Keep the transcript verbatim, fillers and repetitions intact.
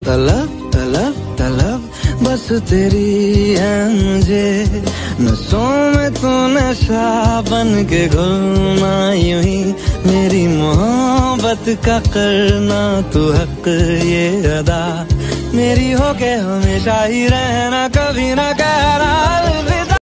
तलब तलब तलब बस तेरी है मुझे, नसों में तो नशा बन के घुलना यूं ही, मेरी मोहब्बत का करना तू हक ये अदा, मेरी हो के हमेशा ही रहना, कभी ना कहना।